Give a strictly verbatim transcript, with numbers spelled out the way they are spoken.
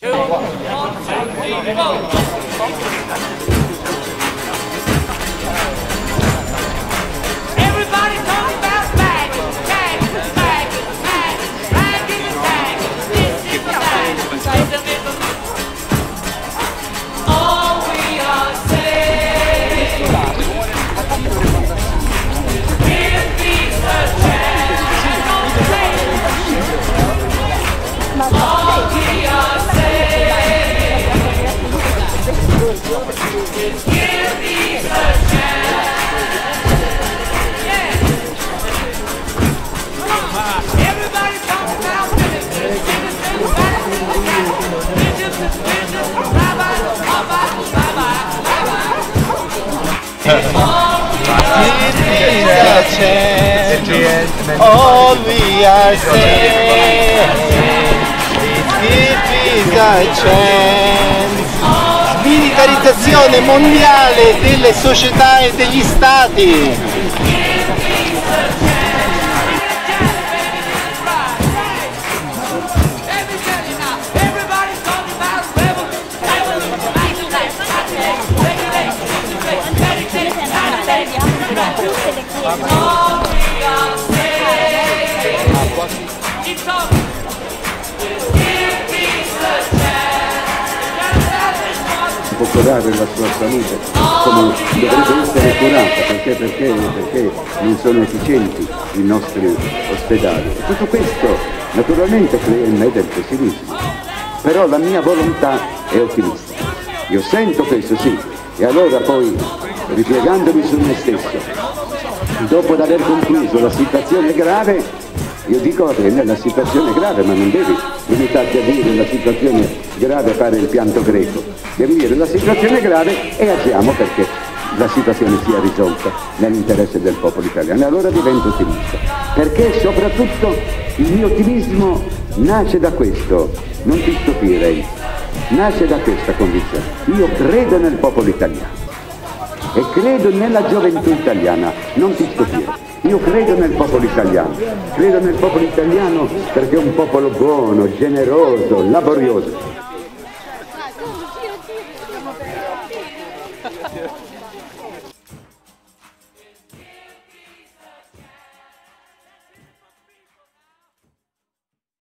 All we are saying is give us a chance. Smilitarizzazione mondiale delle società e degli stati. Può curare la sua salute come dovrebbe essere curata, perché, perché, perché non sono efficienti i nostri ospedali. E tutto questo naturalmente crea in me del pessimismo, però la mia volontà è ottimista. Io sento questo, sì, e allora poi, ripiegandomi su me stesso, dopo di aver concluso la situazione grave, io dico va bene, la situazione è grave, ma non devi limitarti a dire la situazione grave, fare il pianto greco. Devi dire la situazione è grave e agiamo perché la situazione sia risolta nell'interesse del popolo italiano. E allora divento ottimista, perché soprattutto il mio ottimismo nasce da questo, non ti stupirei, nasce da questa condizione. Io credo nel popolo italiano e credo nella gioventù italiana, non ti stupire. Io credo nel popolo italiano, credo nel popolo italiano perché è un popolo buono, generoso, laborioso.